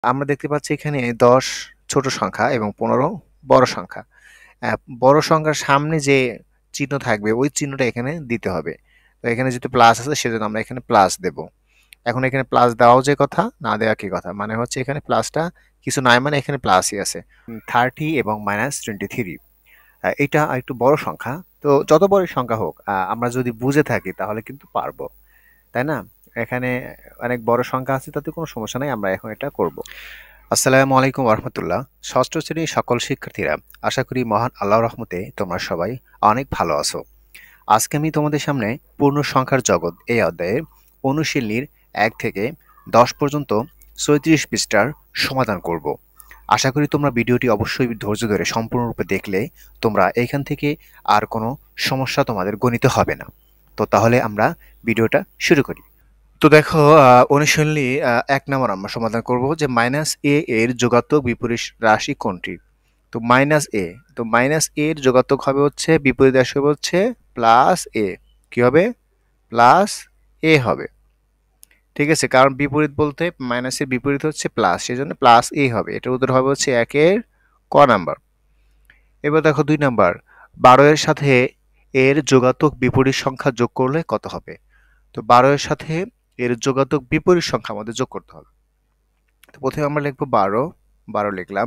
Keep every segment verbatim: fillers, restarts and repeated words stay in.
আমরা দেখতে পাচ্ছি এখানে দশ ছোট সংখ্যা এবং পনেরো বড় সংখ্যা। আ বড় সংখ্যার সামনে যে চিহ্ন থাকবে ওই চিহ্নটা এখানে দিতে হবে। তো এখানে যেহেতু প্লাস আছে সেজন্য আমরা এখানে প্লাস দেব। এখন এখানে প্লাস দেওয়াও যে কথা, না দেওয়া কি কথা? মানে হচ্ছে এখানে প্লাসটা কিছু নাই মানে এখানে প্লাসই আছে। উম ত্রিশ এবং -তেইশ আ এটা একটু বড় সংখ্যা। তো যত বড়ই সংখ্যা হোক আ আমরা যদি বুঝে থাকি তাহলে কিন্তু পারবো। তাই না? এখানে অনেক বড় সংখ্যা আছে তাতে কোনো সমস্যা নাই। আমরা এখন এটা করব। আসসালামু আলাইকুম ওয়া রাহমাতুল্লাহ। ষষ্ঠ শ্রেণীর সকল শিক্ষার্থীরা, আশা করি মহান আল্লাহর রহমতে তোমরা সবাই অনেক ভালো আছো। আজকে আমি তোমাদের সামনে পূর্ণ সংখ্যার জগৎ এই অধ্যায়ের অনুশীলনীর এক থেকে দশ পর্যন্ত ছয়ত্রিশ পৃষ্ঠার সমাধান করব। আশা করি তোমরা ভিডিওটি অবশ্যই ধৈর্য ধরে সম্পূর্ণরূপে দেখলে তোমরা এইখান থেকে আর কোনো সমস্যা তোমাদের গণিতে হবে না। তো তাহলে আমরা ভিডিওটা শুরু করি। তো দেখো আ অনুশীলনী আ এক নম্বর আমরা সমাধান করব যে মাইনাস এ এর যোগাত্মক বিপরীত রাশি কোনটি? তো মাইনাস এ তো মাইনাস এ এর যোগাত্মক হবে হচ্ছে বিপরীত রাশি হবে হচ্ছে প্লাস এ। কি হবে? প্লাস এ হবে। ঠিক আছে? কারণ বিপরীত বলতে মাইনাসের বিপরীত হচ্ছে প্লাস, সেজন্য প্লাস এ হবে। এটার উত্তর হবে হচ্ছে এক এর ক নাম্বার। এবার দেখো দুই নাম্বার, বারো এর সাথে এর যোগাত্মক বিপরীত সংখ্যা যোগ করলে কত হবে? তো বারো এর সাথে এর যোগাত্মক বিপরীত সংখ্যা আমাদের যোগ করতে হবে। তো প্রথমে আমরা লিখবো বারো, বারো লিখলাম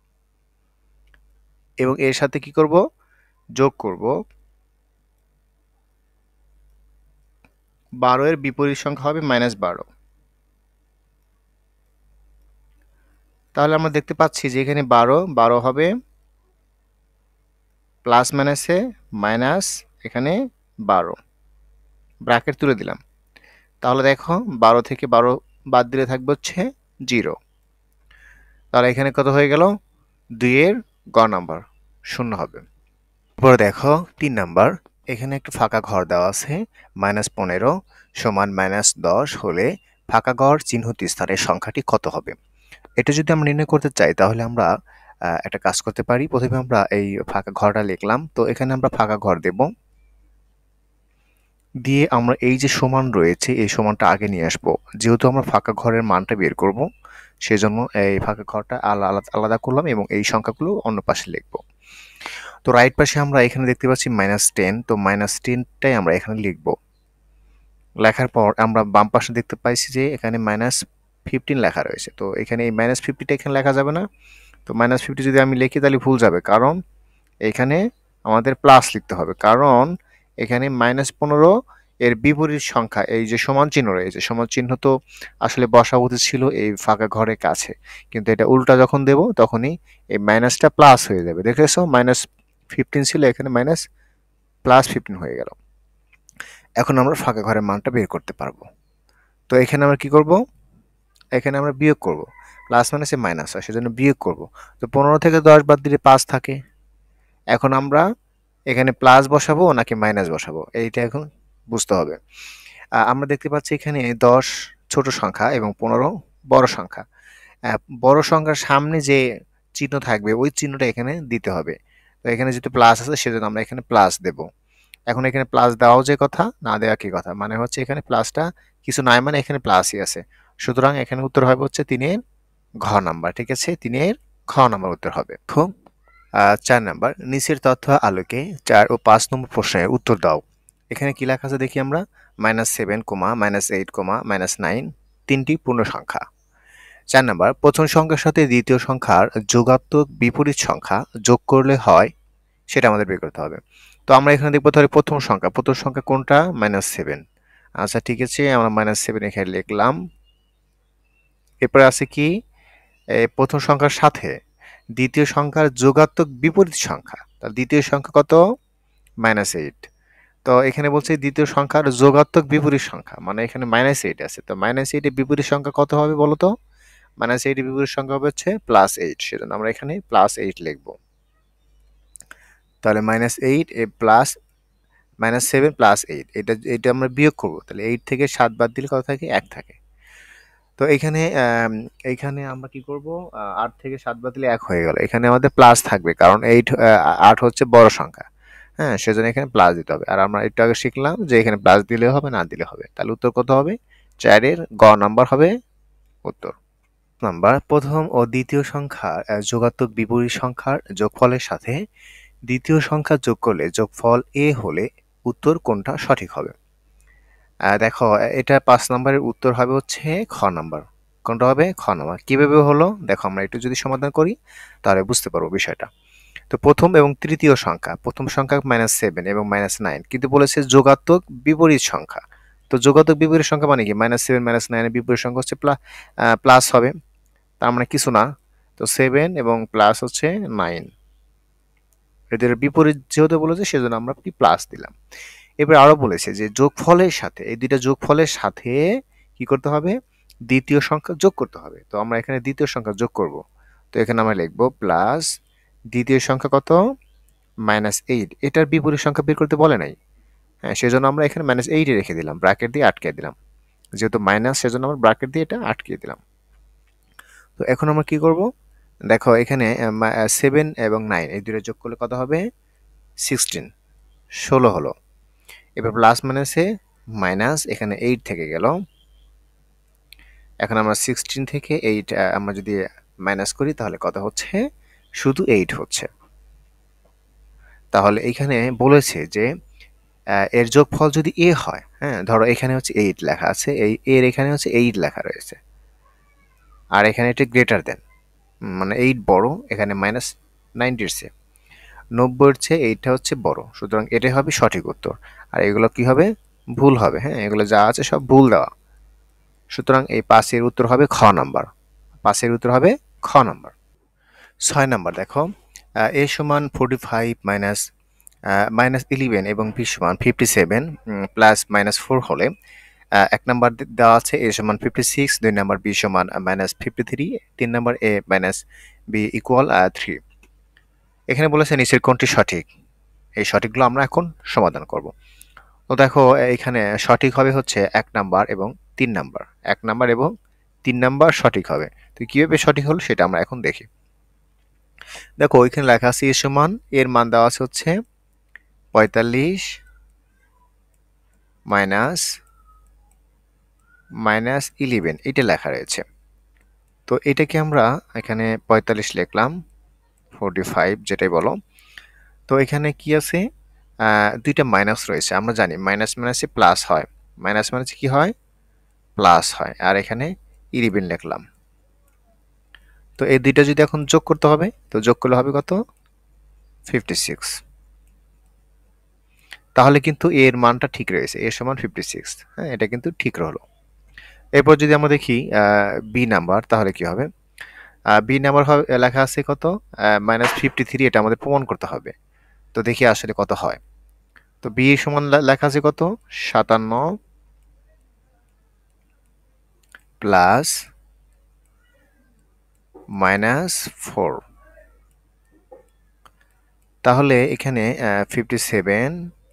এবং এর সাথে কি করব? যোগ করব বারো এর বিপরীত সংখ্যা হবে মাইনাস বারো। তাহলে আমরা দেখতে পাচ্ছি যে এখানে বারো, বারো হবে প্লাস মাইনাসে মাইনাস এখানে বারো, ব্র্যাকেট তুলে দিলাম। তাহলে দেখো বারো থেকে বারো বাদ দিলে থাকবে হচ্ছে জিরো। তাহলে এখানে কত হয়ে গেল? দুই এর গ নাম্বার শূন্য হবে। এরপরে দেখো তিন নাম্বার, এখানে একটু ফাঁকা ঘর দেওয়া আছে। মাইনাস পনেরো সমান মাইনাস দশ হলে ফাঁকা ঘর চিহ্নিত স্থানের সংখ্যাটি কত হবে? এটা যদি আমরা নির্ণয় করতে চাই তাহলে আমরা আহ, একটা কাজ করতে পারি। প্রথমে আমরা এই ফাঁকা ঘরটা লিখলাম, তো এখানে আমরা ফাঁকা ঘর দেব, দিয়ে আমরা এই যে সমান রয়েছে এই সমানটা আগে নিয়ে আসবো। যেহেতু আমরা ফাঁকা ঘরের মানটা বের করব, সেজন্য এই ফাঁকা ঘরটা আলাদা আলাদা করলাম এবং এই সংখ্যাগুলো অন্য পাশে লিখবো। তো রাইট পাশে আমরা এখানে দেখতে পাচ্ছি মাইনাস টেন, তো মাইনাস টেনটাই আমরা এখানে লিখব। লেখার পর আমরা বাম পাশে দেখতে পাইছি যে এখানে মাইনাস ফিফটিন লেখা রয়েছে। তো এখানে এই মাইনাস ফিফটিটা এখানে লেখা যাবে না। তো মাইনাস ফিফটি যদি আমি লিখি তাহলে ভুল যাবে, কারণ এখানে আমাদের প্লাস লিখতে হবে। কারণ এখানে মাইনাস পনেরো এর বিপরীত সংখ্যা এই যে সমান চিহ্ন রয়েছে, সমান চিহ্ন তো আসলে বসা উচিত ছিল এই ফাঁকা ঘরের কাছে, কিন্তু এটা উল্টা যখন দেব তখনই এই মাইনাসটা প্লাস হয়ে যাবে। দেখেছো, মাইনাস ফিফটিন ছিল, এখানে মাইনাস প্লাস ফিফটিন হয়ে গেল। এখন আমরা ফাঁকা ঘরের মানটা বের করতে পারবো। তো এখানে আমরা কি করব? এখানে আমরা বিয়োগ করব। প্লাস মাইনাসে মাইনাস হয়, সেজন্য বিয়োগ করব। তো পনেরো থেকে দশ বাদ দিলে পাঁচ থাকে। এখন আমরা এখানে প্লাস বসাবো নাকি মাইনাস বসাবো এইটা এখন বুঝতে হবে। আ, আমরা দেখতে পাচ্ছি এখানে দশ ছোট সংখ্যা এবং পনেরো বড় সংখ্যা। আ, বড় সংখ্যার সামনে যে চিহ্ন থাকবে ওই চিহ্নটা এখানে দিতে হবে। তো এখানে যেহেতু প্লাস আছে সেজন্য আমরা এখানে প্লাস দেব। এখন এখানে প্লাস দেওয়াও যে কথা, না দেওয়া কি কথা? মানে হচ্ছে এখানে প্লাসটা কিছু নাই মানে এখানে প্লাসই আছে। সুতরাং এখানে উত্তর হবে হচ্ছে তিনের ঘ নাম্বার। ঠিক আছে, তিনের খ নাম্বার উত্তর হবে। খুব চার নাম্বার, নিচের তথ্য আলোকে চার ও পাঁচ নম্বর প্রশ্নের উত্তর দাও। এখানে কি লেখা আছে দেখি আমরা। Minus seven comma minus eight comma minus nine তিনটি পূর্ণ সংখ্যা। চার নাম্বার, প্রথম সংখ্যার সাথে দ্বিতীয় সংখ্যার যোগাত্মক বিপরীত সংখ্যা যোগ করলে হয় সেটা আমাদের বের করতে হবে। তো আমরা এখানে দেখবো তাহলে প্রথম সংখ্যা, প্রথম সংখ্যা কোনটা? Minus seven. আচ্ছা ঠিক আছে, আমরা মাইনাস সেভেন এখানে লিখলাম। এরপরে আছে কি, এই প্রথম সংখ্যার সাথে দ্বিতীয় সংখ্যার যোগাত্মক বিপরীত সংখ্যা। তাহলে দ্বিতীয় সংখ্যা কত? Minus eight. তো এখানে বলছে দ্বিতীয় সংখ্যার যোগাত্মক বিপরীত সংখ্যা, মানে এখানে মাইনাস এইট আছে। তো মাইনাস এইটের বিপরীত সংখ্যা কত হবে বলো তো? মাইনাস এইটের বিপরীত সংখ্যা হবে হচ্ছে প্লাস এইট, সেজন্য আমরা এখানে প্লাস এইট লিখবো। তাহলে মাইনাস এইট এ plus minus seven plus eight, এটা এটা আমরা বিয়োগ করবো। তাহলে এইট থেকে সাত বাদ দিলে কত থাকে? এক থাকে। তো এখানে আম, এইখানে আমরা কি করব? আট থেকে সাত বাদ দিলে এক হয়ে গেল। এখানে আমাদের প্লাস থাকবে কারণ এইট আট হচ্ছে বড় সংখ্যা। হ্যাঁ, সেজন্য এখানে প্লাস দিতে হবে। আর আমরা একটু আগে শিখলাম যে এখানে প্লাস দিলে হবে না দিলে হবে। তাহলে উত্তর কত হবে? চারের গ নাম্বার হবে উত্তর। নাম্বার প্রথম ও দ্বিতীয় সংখ্যার আহ, যোগাত্মক বিপরীত সংখ্যার যোগফলের সাথে দ্বিতীয় সংখ্যা যোগ করলে যোগফল এ হলে উত্তর কোনটা সঠিক হবে? আহ, দেখো, এটা পাঁচ নম্বরের উত্তর হবে হচ্ছে খ নাম্বার। কোনটা হবে? খ নাম্বার। কিভাবে হলো দেখো, আমরা একটু যদি সমাধান করি তাহলে বুঝতে পারবো বিষয়টা। তো প্রথম এবং তৃতীয় সংখ্যা, প্রথম সংখ্যা মাইনাস সেভেন এবং মাইনাস নাইন, কিন্তু বলেছে যোগাত্মক বিপরীত সংখ্যা। তো যোগাত্মক বিপরীত সংখ্যা মানে কি? মাইনাস সেভেন মাইনাস নাইনের বিপরীত সংখ্যা হচ্ছে প্লাস হবে, তার মানে কিছু না। তো সেভেন এবং প্লাস হচ্ছে নাইন, এদের বিপরীত যেহেতু বলেছে সেজন্য আমরা কি প্লাস দিলাম। এবার আরো বলেছে যে যোগফলের সাথে, এই দুইটা যোগফলের সাথে কি করতে হবে? দ্বিতীয় সংখ্যা যোগ করতে হবে। তো আমরা এখানে দ্বিতীয় সংখ্যা যোগ করব। তো এখানে আমরা লিখবো প্লাস দ্বিতীয় সংখ্যা কত? Minus eight. এটার বিপরীত সংখ্যা বের করতে বলে নাই। হ্যাঁ, সেজন্য আমরা এখানে মাইনাস এইট রেখে দিলাম, ব্র্যাকেট দিয়ে আটকে দিলাম। যেহেতু মাইনাস সেজন্য আমরা ব্র্যাকেট দিয়ে এটা আটকে দিলাম। তো এখন আমরা কি করব? দেখো এখানে সেভেন এবং নাইন এই দুটো যোগ করলে কত হবে? সিক্সটিন, ষোলো হলো। এবার প্লাস মাইনাসে মাইনাস, এখানে এইট থেকে গেল। এখন আমরা সিক্সটিন থেকে এইট আমরা যদি মাইনাস করি তাহলে কত হচ্ছে? শুধু এইট হচ্ছে। তাহলে এখানে বলেছে যে আহ, এর যোগফল যদি এ হয়, হ্যাঁ ধরো এখানে হচ্ছে এইট লেখা আছে, এই এর এখানে হচ্ছে এইট লেখা রয়েছে, আর এখানে এটা গ্রেটার দেন, মানে এইট বড়, এখানে মাইনাস নাইনটির চেয়ে, নব্বইয়ের চেয়ে এইটটা হচ্ছে বড়, সুতরাং এটাই হবে সঠিক উত্তর। আর এগুলো কি হবে? ভুল হবে। হ্যাঁ, এগুলো যা আছে সব ভুল দেওয়া। সুতরাং এই পাঁচের উত্তর হবে খ নাম্বার। পাঁচের উত্তর হবে খ নাম্বার। ছয় নাম্বার দেখো, এ সমান forty five minus minus eleven এবং বি সমান fifty seven plus minus four হলে আহ, এক নাম্বার দেওয়া আছে এ সমান ফিফটি সিক্স, দুই নাম্বার বি সমান মাইনাস ফিফটি থ্রি, তিন number A minus B equal three. এখানে বলেছে নিচের কোনটি সঠিক? এই সঠিকগুলো আমরা এখন সমাধান করব। তো দেখো, এখানে সঠিক হবে হচ্ছে এক নাম্বার এবং তিন নাম্বার। এক নাম্বার এবং তিন নাম্বার সঠিক হবে। তো কিভাবে সঠিক হলো সেটা আমরা এখন দেখি। দেখো ওইখানে লেখা আছে এ সমান, এর মান দেওয়া আছে হচ্ছে পঁয়তাল্লিশ মাইনাস মাইনাস ইলেভেন, এটা লেখা রয়েছে। তো এটাকে আমরা এখানে পঁয়তাল্লিশ লিখলাম, ফোরটি ফাইভ যেটাই বলো। তো এখানে কি আছে? আহ, দুইটা মাইনাস রয়েছে, আমরা জানি মাইনাস মাইনাসে প্লাস হয়, মাইনাস মাইনাসে কি হয়? প্লাস হয়। আর এখানে ইলেভেন লিখলাম। তো এই দুইটা যদি এখন যোগ করতে হবে, তো যোগ করলে হবে কত? Fifty six. তাহলে কিন্তু এর মানটা ঠিক রয়েছে, এর সমান ফিফটি সিক্স। হ্যাঁ, এটা কিন্তু ঠিক রহলো। এরপর যদি আমরা দেখি বি নাম্বার, তাহলে কি হবে? বি নাম্বার লেখা আছে কত? মাইনাস ফিফটি থ্রি, এটা আমাদের প্রমাণ করতে হবে। তো দেখি আসলে কত হয়। তো বি সমান লেখা আছে কত? সাতান্ন প্লাস মাইনাস ফোর। তাহলে এখানে ফিফটি সেভেন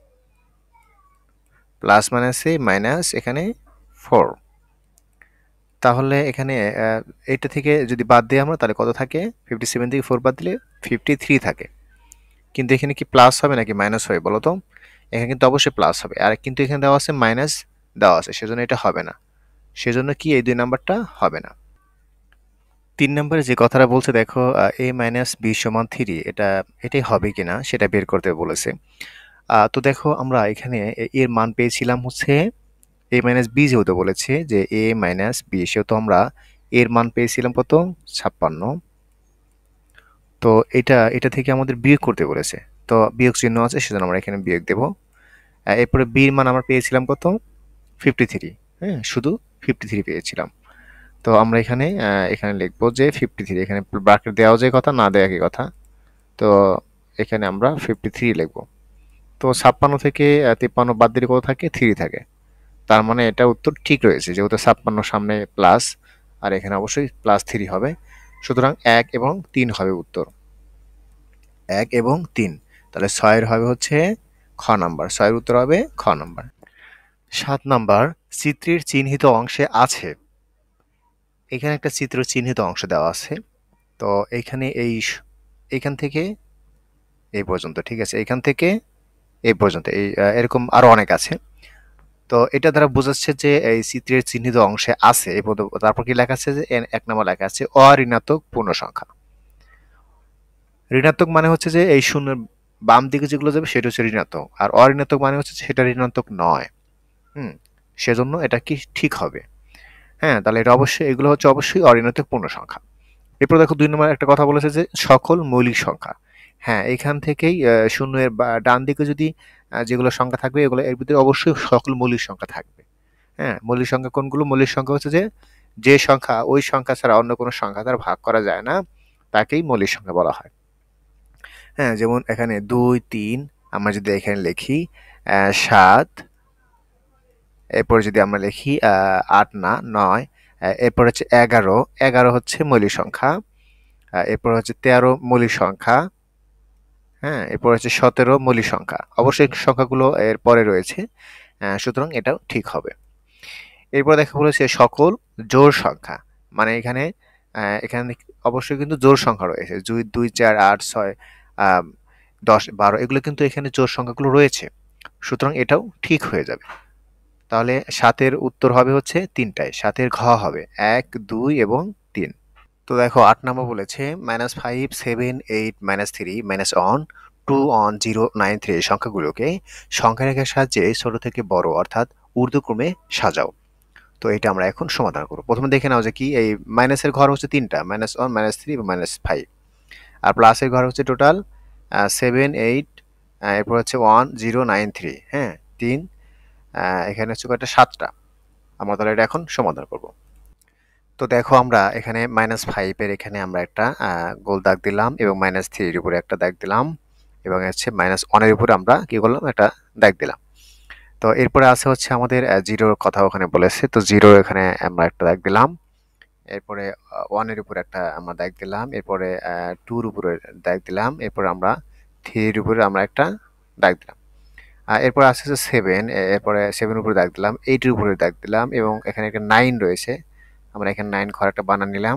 প্লাস মাইনাসে মাইনাস এখানে ফোর। তাহলে এখানে আহ, এটা থেকে যদি বাদ দিই আমরা তাহলে কত থাকে? ফিফটি সেভেন থেকে ফোর বাদ দিলে ফিফটি থ্রি থাকে। কিন্তু এখানে কি প্লাস হবে নাকি মাইনাস হবে বলো তো? এখানে কিন্তু অবশ্যই প্লাস হবে, আর কিন্তু এখানে দেওয়া আছে মাইনাস দেওয়া আছে, সেজন্য এটা হবে না। সেজন্য কি এই দুই নাম্বারটা হবে না। তিন নম্বরে যে কথাটা বলছে দেখো, এ মাইনাস বি সমান থ্রি, এটা এটাই হবে কিনা সেটা বের করতে বলেছে। আহ, তো দেখো আমরা এখানে এ- এর মান পেয়েছিলাম হচ্ছে এ মাইনাস বি, যেহেতু বলেছে যে এ মাইনাস বি, সেহেতু আমরা এর মান পেয়েছিলাম কত? ছাপ্পান্ন। তো এটা এটা থেকে আমাদের বিয়োগ করতে বলেছে, তো বিয়োগ চিহ্ন আছে সেজন্য আমরা এখানে বিয়োগ দেব। আহ, এরপরে বির মান আমরা পেয়েছিলাম কত? Fifty three. হ্যাঁ, শুধু ফিফটি থ্রি পেয়েছিলাম। তো আমরা এখানে আহ, এখানে লিখবো যে ফিফটি থ্রি, এখানে ব্র্যাকেট দেওয়া যায় কথা, না দেওয়া একই কথা। তো এখানে আমরা ফিফটি থ্রি লিখবো। তো ছাপ্পান্ন থেকে তিপ্পান্ন বাদ দিলে কত থাকে? থ্রি থাকে। তার মানে এটা উত্তর ঠিক রয়েছে, যেহেতু ছাপ্পান্ন সামনে প্লাস, আর এখানে অবশ্যই প্লাস থ্রি হবে। সুতরাং এক এবং তিন হবে উত্তর, এক এবং তিন। তাহলে ছয়ের হবে হচ্ছে খ নাম্বার, ছয়ের উত্তর হবে খ নাম্বার। সাত নাম্বার, চিত্রের চিহ্নিত অংশে আছে, এখানে একটা চিত্র চিহ্নিত অংশ দেওয়া আছে। তো এইখানে এই স- এইখান থেকে এই পর্যন্ত, ঠিক আছে, এইখান থেকে এই পর্যন্ত, এই আহ, এরকম আরো অনেক আছে। তো এটা দ্বারা বোঝাচ্ছে যে এই চিত্রের চিহ্নিত অংশে আছে এই পদ, তারপর কি লেখা আছে যে এন- এক নম্বর লেখা আছে অঋণাত্মক পূর্ণ সংখ্যা। ঋণাত্মক মানে হচ্ছে যে এই শূন্যের বাম দিকে যেগুলো যাবে সেটা হচ্ছে ঋণাত্মক, আর অঋণাত্মক মানে হচ্ছে যে সেটা ঋণাত্মক নয়। হুম, সেজন্য এটা কি ঠিক হবে। হ্যাঁ, তাহলে এটা অবশ্যই, এগুলো হচ্ছে অবশ্যই অঋণাত্মক পূর্ণ সংখ্যা। এরপর দেখো দুই নম্বর একটা কথা বলেছে যে সকল মৌলিক সংখ্যা। হ্যাঁ, এখান থেকেই আহ, শূন্যের বা- ডান দিকে যদি আহ, যেগুলো সংখ্যা থাকবে এগুলো এর ভিতরে অবশ্যই সকল মৌলিক সংখ্যা থাকবে। হ্যাঁ, মৌলিক সংখ্যা কোনগুলো? মৌলিক সংখ্যা হচ্ছে যে যে সংখ্যা ওই সংখ্যা ছাড়া অন্য কোনো সংখ্যা দ্বারা ভাগ করা যায় না তাকেই মৌলিক সংখ্যা বলা হয়। হ্যাঁ, যেমন এখানে দুই তিন, আমরা যদি এখানে লিখি আহ, সাত, এরপর যদি আমরা লিখি আহ, আট না নয়, আহ, এরপর হচ্ছে এগারো, এগারো হচ্ছে মৌলিক সংখ্যা, আহ, এরপর হচ্ছে তেরো মৌলিক সংখ্যা, হ্যাঁ, এরপর হচ্ছে সতেরো মৌলিক সংখ্যা। অবশ্যই সংখ্যাগুলো এর পরে রয়েছে, আহ, সুতরাং এটাও ঠিক হবে। এরপর দেখা বলেছে সকল জোড় সংখ্যা, মানে এখানে আহ, এখানে অবশ্যই কিন্তু জোড় সংখ্যা রয়েছে, দুই দুই চার আট ছয় আহ, দশ বারো, এগুলো কিন্তু এখানে জোড় সংখ্যাগুলো রয়েছে, সুতরাং এটাও ঠিক হয়ে যাবে। তাহলে সাতের উত্তর হবে হচ্ছে তিনটায়, সাতের ঘ হবে এক দুই এবং তিন। তো দেখো আট নম্বর বলেছে minus five seven eight minus three minus one two one zero nine three সংখ্যাগুলোকে সংখ্যা রেখার সাহায্যে ছোট থেকে বড় অর্থাৎ ঊর্ধ্বক্রমে সাজাও। তো এটা আমরা এখন সমাধান করবো। প্রথমে দেখে নাও যে কি, এই মাইনাসের ঘর হচ্ছে তিনটা, মাইনাস ওয়ান মাইনাস থ্রি এবং মাইনাস ফাইভ, আর প্লাসের ঘর হচ্ছে টোটাল সেভেন এইট, এরপর হচ্ছে ওয়ান জিরো নাইন থ্রি, হ্যাঁ তিন, আহ, এখানে হচ্ছে কয়টা? সাতটা। আমরা তাহলে এটা এখন সমাধান করব। তো দেখো আমরা এখানে মাইনাস ফাইভের এখানে আমরা একটা আহ, গোল দাগ দিলাম এবং মাইনাস থ্রির উপরে একটা দাগ দিলাম এবং হচ্ছে মাইনাস ওয়ানের উপরে আমরা কি করলাম? একটা দাগ দিলাম। তো এরপরে আছে হচ্ছে আমাদের জিরোর কথা ওখানে বলেছে, তো জিরো এখানে আমরা একটা দাগ দিলাম, এরপরে ওয়ানের উপরে একটা আমরা দাগ দিলাম, এরপরে টুর উপরে দাগ দিলাম, এরপর আমরা থ্রির উপরে আমরা একটা দাগ দিলাম। আহ, এরপর আছে হচ্ছে সেভেন, এরপরে সেভেন উপরে দাগ দিলাম, এইটের উপরে দাগ দিলাম এবং এখানে একটা নাইন রয়েছে, আমরা এখানে নাইন ঘর একটা বানান নিলাম।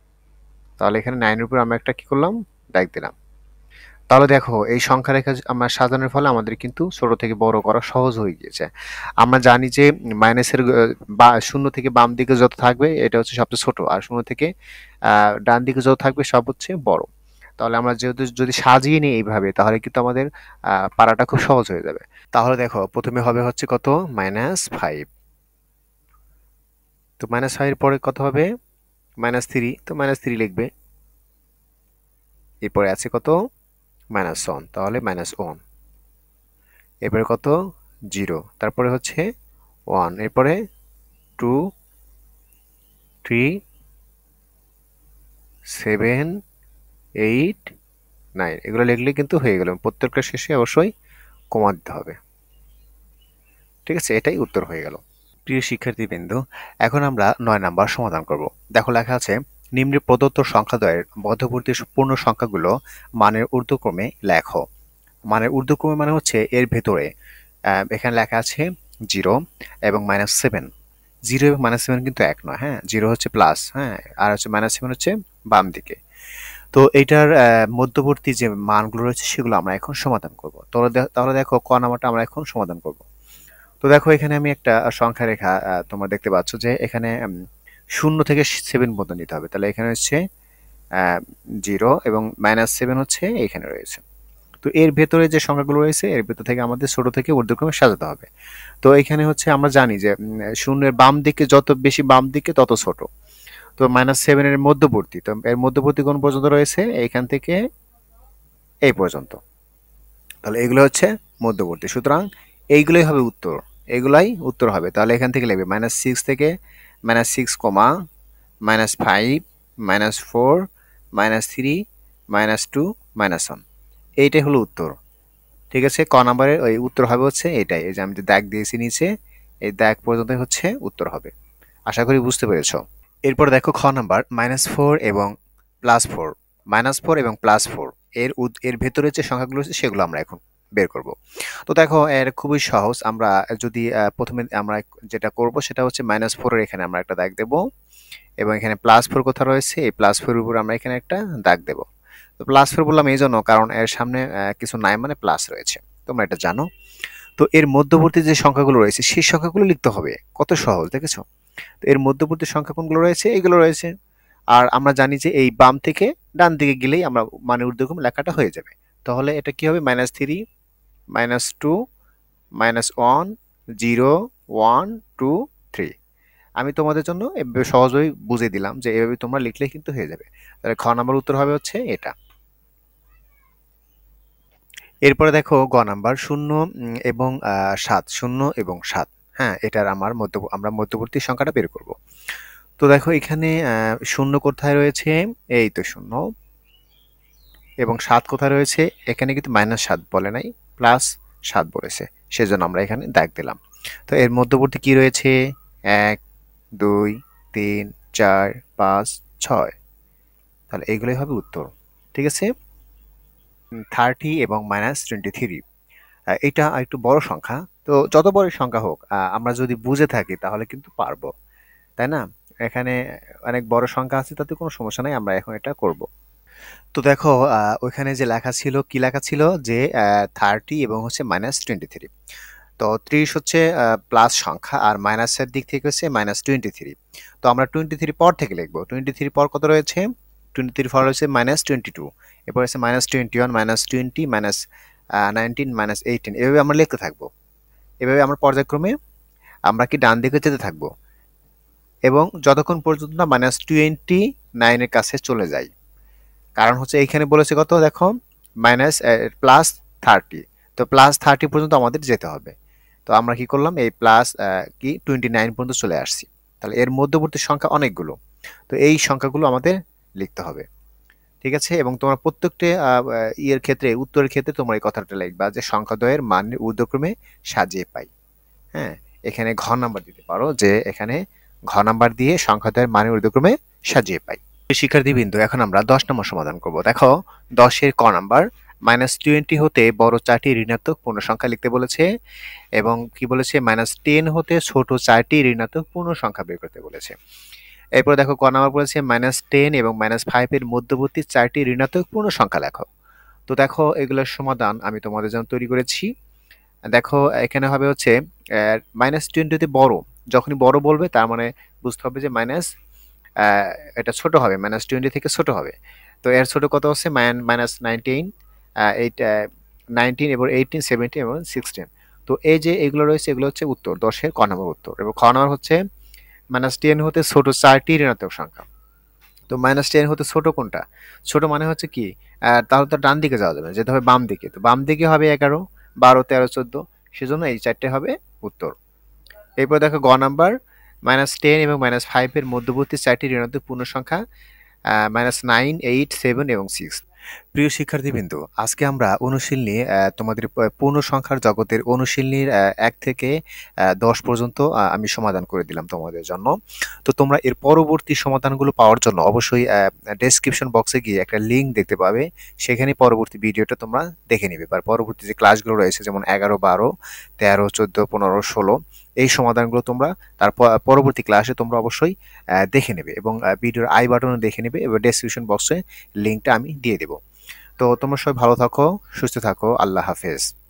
তাহলে এখানে নাইনের উপর আমরা একটা কি করলাম? দাগ দিলাম। তাহলে দেখো এই সংখ্যা রেখা আমরা সাজানোর ফলে আমাদের কিন্তু ছোট থেকে বড় করা সহজ হয়ে গিয়েছে। আমরা জানি যে মাইনাসের বা শূন্য থেকে বাম দিকে যত থাকবে এটা হচ্ছে সবচেয়ে ছোট, আর শূন্য থেকে আহ, ডান দিকে যত থাকবে সব হচ্ছে বড়। তাহলে আমরা যেহেতু যদি সাজিয়ে নিই এইভাবে তাহলে কিন্তু আমাদের আহ, পারাটা খুব সহজ হয়ে যাবে। তাহলে দেখো প্রথমে হবে হচ্ছে কত? Minus five. তো মাইনাস ফাইভ পরে কত হবে? মাইনাস থ্রি, তো মাইনাস থ্রি লিখবে। এরপরে আছে কত? মাইনাস ওয়ান, তাহলে মাইনাস ওয়ান। এরপরে কত? জিরো, তারপরে হচ্ছে ওয়ান, এরপরে two, three, seven, eight, nine, এগুলো লিখলে কিন্তু হয়ে গেল। প্রত্যেকটা শেষে অবশ্যই কমা দিতে হবে। ঠিক আছে, এটাই উত্তর হয়ে গেল। প্রিয় শিক্ষার্থীবৃন্দ, এখন আমরা নয় নাম্বার সমাধান করব। দেখো লেখা আছে নিম্নে প্রদত্ত সংখ্যাদ্বয়ের মধ্যবর্তী পূর্ণ সংখ্যাগুলো মানের ঊর্ধ্বক্রমে লেখো। মানের ঊর্ধ্বক্রমে মানে হচ্ছে এর ভেতরে আহ, এখানে লেখা আছে জিরো এবং মাইনাস সেভেন। জিরো এবং মাইনাস সেভেন কিন্তু এক নয়, হ্যাঁ, জিরো হচ্ছে প্লাস, হ্যাঁ, আর হচ্ছে মাইনাস সেভেন হচ্ছে বাম দিকে। তো এইটার আহ, মধ্যবর্তী যে মানগুলো রয়েছে সেগুলো আমরা এখন সমাধান করব। তাহলে দে- তাহলে দেখো ক নাম্বারটা আমরা এখন সমাধান করব। তো দেখো এখানে আমি একটা সংখ্যা রেখা আহ, তোমরা দেখতে পাচ্ছ যে এখানে উম, শূন্য থেকে সেভেন পর্যন্ত নিতে হবে। তাহলে এখানে হচ্ছে জিরো এবং মাইনাস সেভেন হচ্ছে এখানে রয়েছে। তো এর ভেতরে যে সংখ্যাগুলো রয়েছে এর ভেতর থেকে আমাদের ছোট থেকে ঊর্ধ্বক্রমে সাজাতে হবে। তো এখানে হচ্ছে আমরা জানি যে উম, শূন্যের বাম দিকে যত বেশি বাম দিকে তত ছোট। তো মাইনাস সেভেন এর মধ্যবর্তী, তো এর মধ্যবর্তী কোন পর্যন্ত রয়েছে? এইখান থেকে এই পর্যন্ত। তাহলে এগুলো হচ্ছে মধ্যবর্তী, সুতরাং এইগুলোই হবে উত্তর, এগুলাই উত্তর হবে। তাহলে এখান থেকে লিখবে মাইনাস সিক্স থেকে minus six comma minus five, minus four, minus three, minus two, minus one, এইটাই হলো উত্তর। ঠিক আছে, ক নাম্বারের ওই উত্তর হবে হচ্ছে এটাই, এই যে আমি যে দাগ দিয়েছি নিচে, এই দাগ পর্যন্ত হচ্ছে উত্তর হবে। আশা করি বুঝতে পেরেছো। এরপর দেখো খ নাম্বার মাইনাস ফোর এবং প্লাস ফোর, মাইনাস ফোর এবং প্লাস ফোর এর উদ- এর ভেতরে যে সংখ্যাগুলো আছে সেগুলো আমরা এখন বের করব। তো দেখো এর খুবই সহজ, আমরা যদি আহ, প্রথমে আমরা যেটা করব সেটা হচ্ছে মাইনাস ফোরের এখানে আমরা একটা দাগ দেব এবং এখানে প্লাস ফোর কোথা রয়েছে এই প্লাস ফোরের উপর আমরা এখানে একটা দাগ দেব। তো প্লাস ফোর বললাম এই জন্য কারণ এর সামনে আহ, কিছু নাই মানে প্লাস রয়েছে, তোমরা এটা জানো। তো এর মধ্যবর্তী যে সংখ্যাগুলো রয়েছে সেই সংখ্যাগুলো লিখতে হবে। কত সহজ দেখেছো? তো এর মধ্যবর্তী সংখ্যা কোনগুলো রয়েছে? এগুলো রয়েছে। আর আমরা জানি যে এই বাম থেকে ডান দিকে গেলেই আমরা মানে ঊর্ধ্বক্রম লেখাটা হয়ে যাবে। তাহলে এটা কি হবে? Minus three, minus two, minus one, zero, one, two, three. আমি তোমাদের জন্য এভাবে সহজেই বুঝিয়ে দিলাম যে এভাবে তোমরা লিখলে কিন্তু হয়ে যাবে। তাহলে খ নাম্বার উত্তর হবে হচ্ছে এটা। এরপরে দেখো গ নাম্বার শূন্য উম, এবং আহ, সাত, শূন্য এবং সাত। হ্যাঁ, এটার আমার মধ্য আমরা মধ্যবর্তী সংখ্যাটা বের করব। তো দেখো এখানে আহ, শূন্য কোথায় রয়েছে? এই তো শূন্য। এবং সাত কোথায় রয়েছে? এখানে কিন্তু মাইনাস সাত বলে নাই, প্লাস সাত বলেছে, সেজন্য আমরা এখানে দাগ দিলাম। তো এর মধ্যবর্তী কি রয়েছে? এক, দুই, তিন, চার, পাঁচ, ছয়। তাহলে এইগুলোই হবে উত্তর। ঠিক আছে। থার্টি এবং মাইনাস টোয়েন্টি থ্রি, এটা একটু বড় সংখ্যা। তো যত বড় সংখ্যা হোক, আহ, আমরা যদি বুঝে থাকি তাহলে কিন্তু পারবো, তাই না? এখানে অনেক বড় সংখ্যা আছে, তাতে কোনো সমস্যা নাই, আমরা এখন এটা করব। তো দেখো আহ, ওইখানে যে লেখা ছিল, কি লেখা ছিল যে থার্টি এবং হচ্ছে মাইনাস টোয়েন্টি থ্রি। তো ত্রিশ হচ্ছে প্লাস সংখ্যা, আর মাইনাসের দিক থেকে হচ্ছে মাইনাস টোয়েন্টি থ্রি। তো আমরা টোয়েন্টি থ্রি পর থেকে লিখবো। টোয়েন্টি থ্রি পর কত রয়েছে? টোয়েন্টি থ্রি পর রয়েছে মাইনাস টোয়েন্টি টু, এরপর হচ্ছে minus twenty one, minus twenty, minus nineteen, minus eighteen, এভাবে আমরা লিখতে থাকবো। এভাবে আমরা পর্যায়ক্রমে আমরা কি ডান দিকে যেতে থাকবো, এবং যতক্ষণ পর্যন্ত না মাইনাস টোয়েন্টি নাইনের কাছে চলে যায়। কারণ হচ্ছে এইখানে বলেছে কত দেখো, মাইনাস প্লাস থার্টি। তো প্লাস থার্টি পর্যন্ত আমাদের যেতে হবে। তো আমরা কি করলাম, এই প্লাস কি টোয়েন্টি নাইন পর্যন্ত চলে আসছি। তাহলে এর মধ্যবর্তী সংখ্যা অনেকগুলো, তো এই সংখ্যাগুলো আমাদের লিখতে হবে। ঠিক আছে। এবং তোমার প্রত্যেকটা আহ, ইয়ের ক্ষেত্রে, উত্তরের ক্ষেত্রে তোমার এই কথাটা লিখবা যে সংখ্যাদ্বয়ের মান ঊর্ধ্বক্রমে সাজিয়ে পাই। হ্যাঁ, এখানে ঘ নাম্বার দিতে পারো যে এখানে ঘ নাম্বার দিয়ে সংখ্যাদ্বয়ের মান ঊর্ধ্বক্রমে সাজিয়ে পাই। শিক্ষার্থীবৃন্দ, এখন আমরা দশ নম্বর সমাধান করব। দেখো দশের ক নাম্বার, মাইনাস টোয়েন্টি হতে বড় চারটি ঋণাত্মক পূর্ণ সংখ্যা লিখতে বলেছে, এবং কি বলেছে, মাইনাস টেন হতে ছোট চারটি ঋণাত্মক পূর্ণ সংখ্যা বের করতে বলেছে। এরপর দেখো ক নাম্বার বলেছে মাইনাস টেন এবং মাইনাস ফাইভ এর মধ্যবর্তী চারটি ঋণাত্মক পূর্ণ সংখ্যা লেখো। তো দেখো এগুলোর সমাধান আমি তোমাদের জন্য তৈরি করেছি। দেখো এখানে হবে হচ্ছে মাইনাস টোয়েন্টিতে বড়, যখনই বড় বলবে তার মানে বুঝতে হবে যে মাইনাস আহ, এটা ছোট হবে, মাইনাস টোয়েন্টি থেকে ছোট হবে। তো এর ছোট কত হচ্ছে মাইনাস নাইনটিন, এইট, নাইনটিন এবং এইটিন, সেভেন্টিন এবং সিক্সটিন। তো এই যে এগুলো রয়েছে, এগুলো হচ্ছে উত্তর, দশের ক নম্বর উত্তর। এবং খ নম্বর হচ্ছে মাইনাস টেন হতে ছোট চারটি ঋণাত্মক সংখ্যা। তো মাইনাস টেন হতে ছোট কোনটা? ছোট মানে হচ্ছে কি, আহ, তাহলে তো ডান দিকে যাওয়া যাবে না, যেতে হবে বাম দিকে। তো বাম দিকে হবে এগারো, বারো, তেরো, চোদ্দ, সেজন্য এই চারটে হবে উত্তর। এরপর দেখো গ নাম্বার, মাইনাস টেন এবং মাইনাস ফাইভ এর মধ্যবর্তী চারটি ঋণাত্মক পূর্ণ সংখ্যা, মাইনাস নাইন, এইট, সেভেন এবং সিক্স। প্রিয় শিক্ষার্থীবৃন্দ, আজকে আমরা অনুশীলনী আহ, তোমাদের প- পূর্ণ সংখ্যার জগতের অনুশীলনীর আহ, এক থেকে আহ, দশ পর্যন্ত আহ, আমি সমাধান করে দিলাম তোমাদের জন্য। তো তোমরা এর পরবর্তী সমাধানগুলো পাওয়ার জন্য অবশ্যই ডেসক্রিপশন বক্সে গিয়ে একটা লিঙ্ক দেখতে পাবে, সেখানে পরবর্তী ভিডিওটা তোমরা দেখে নিবে। বা পরবর্তী যে ক্লাসগুলো রয়েছে, যেমন এগারো, বারো, তেরো, চোদ্দো, পনেরো, ষোলো, এই সমাধানগুলো তোমরা তার প- পরবর্তী ক্লাসে তোমরা অবশ্যই আহ, দেখে নেবে, এবং আহ, ভিডিওর আই বাটনে দেখে নেবে, এবং ডেসক্রিপশন বক্সে লিঙ্কটা আমি দিয়ে দেবো। তো তোমরা সবাই ভালো থাকো, সুস্থ থাকো, আল্লাহ হাফেজ।